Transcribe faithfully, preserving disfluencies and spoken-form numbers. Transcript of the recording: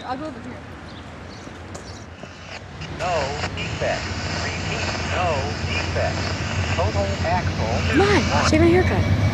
I'll go over here. No defect. Repeat, no defect. Total axle. Come on, shave my haircut.